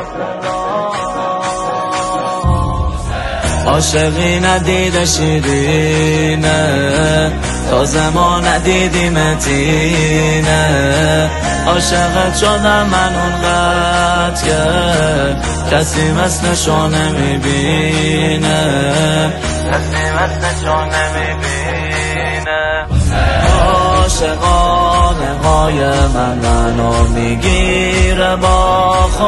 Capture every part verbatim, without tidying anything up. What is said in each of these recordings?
عاشقی ندیده شیرینه تا زمان ندیدی متینه عاشقت شدم من اونقدر که کسی مثلشو نمیبینه کسی مثلشو نمیبینه عاشقانه های من منو میگیره با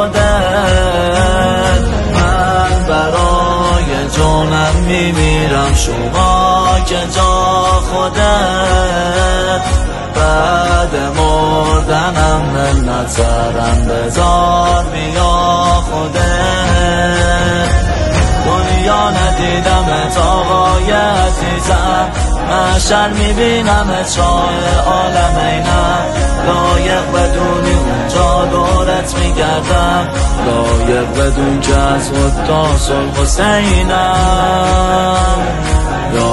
خودت من برای جونم میمیرم شما که جا خودت بعد مردنم منتظرم بذار بیا خودت دنیا ندیدمت آقای عزیزم محشر میبینمت شاه عالم اینم لایق بدونی اونجا دورت میگردم لایق بدون که از خدا صلح حسینم یا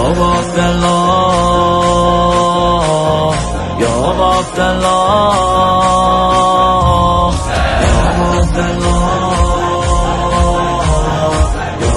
عبدالله یا عبدالله یا عبدالله یا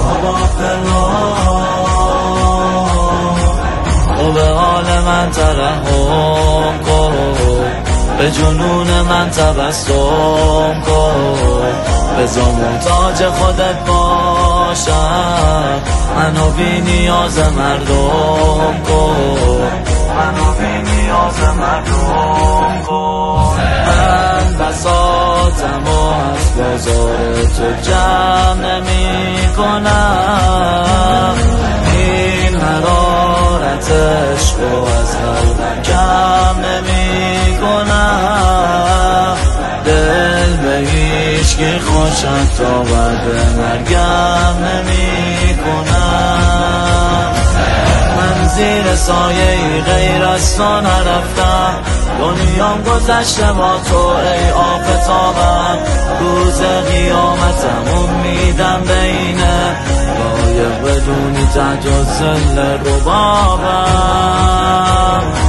عبدالله و به حال من ترحم کن به جنون من تبسم کن بذار محتاج خودت باشم منو بی نیاز مردم کن منو بی نیاز مردم کن من بساطم و از بازار تو جمع نمی کنم این حرارت عشق و از قلبم کم نمی کنم دل به هیچکی خوشت تا بعد مرگم نمی کنم من زیر سایه غیر از تو نرفتم دنیام گذشته با تو ای آفتابم روز قیامتم امیدم بینه لایق بدونی تحت الظل ربابم